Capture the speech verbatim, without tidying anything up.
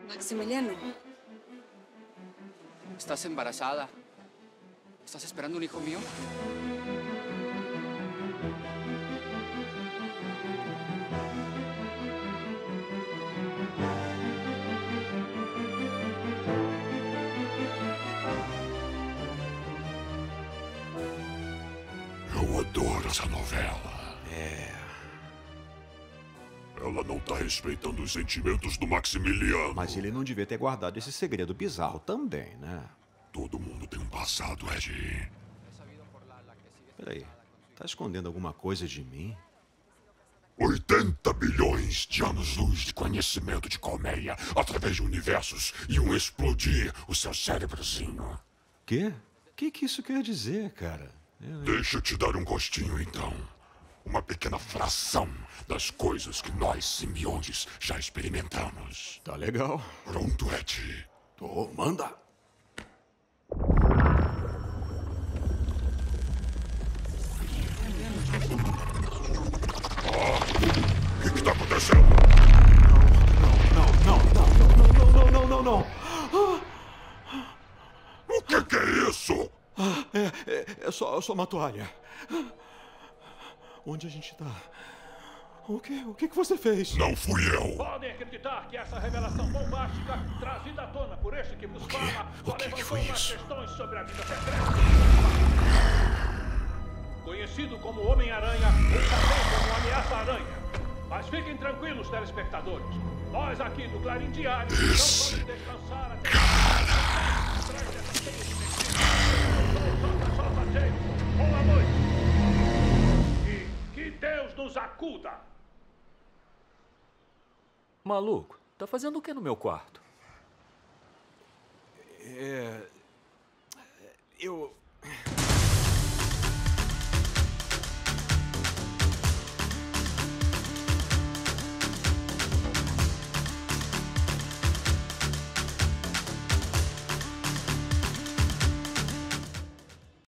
Maximiliano. ¿Estás embarazada? ¿Estás esperando un hijo mío? Eu adoro essa novela. É. Ela não tá respeitando os sentimentos do Maximiliano. Mas ele não devia ter guardado esse segredo bizarro também, né? Todo mundo tem um passado, Ed. Peraí, tá escondendo alguma coisa de mim? oitenta bilhões de anos-luz de conhecimento de colmeia através de universos iam explodir o seu cérebrozinho. Quê? O que, que isso quer dizer, cara? Eu... Deixa eu te dar um gostinho, então. Uma pequena fração das coisas que nós, simbiontes, já experimentamos. Tá legal. Pronto, Ed. Tô, manda. O que que tá acontecendo? Não, não, não, não, não, não, não, não, não. O que que é isso? É, é, é, só, é só uma toalha. Onde a gente tá? O que, o que que você fez? Não fui eu. Podem acreditar que essa revelação bombástica, trazida à tona por este que vos fala, O que que foi levantou isso? questões sobre a vida secreta. Conhecido como Homem-Aranha, ou também como Ameaça-Aranha. Mas fiquem tranquilos, telespectadores. Nós aqui do Clarim Diário não vamos descansar até... Cara! Solta, solta, James. Boa noite. E que Deus nos acuda. Maluco, tá fazendo o que no meu quarto? É... Eu...